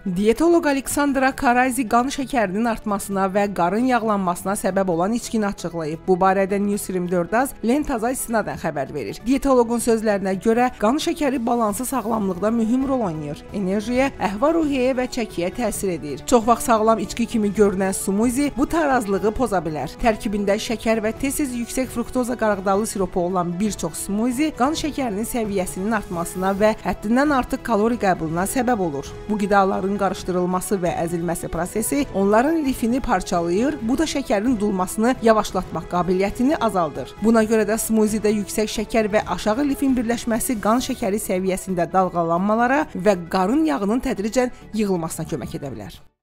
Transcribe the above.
Diyetoloq Aleksandra Karazi qan şəkərinin artmasına və qarın yağlanmasına səbəb olan içkini açıqlayıb. Bu barədə News24az Lentaza istinadən xəbər verir. Diyetoloqun sözlərinə görə qan şəkəri balansı sağlamlıqda mühüm rol oynayır. Enerjiyə, əhval-ruhiyyəyə və çəkiyə təsir edir. Çox vaxt sağlam içki kimi görünən smuzi bu tarazlığı poza bilər. Tərkibində şəkər və tez-tez yüksək fruktoza qarğıdalı siropu olan bir çox smuzi qan şəkərinin səviyyəsinin artmasına və həddindən artıq kalori qəbuluna səbəb olur. Bu qidaların qarışdırılması və əzilməsi prosesi onların lifini parçalayır, bu da şəkərin dulmasını yavaşlatmaq qabiliyyətini azaldır. Buna görə də smuzidə yüksək şəkər və aşağı lifin birləşməsi qan şəkəri səviyyəsində dalğalanmalara və qarın yağının tədricən yığılmasına kömək edə bilər.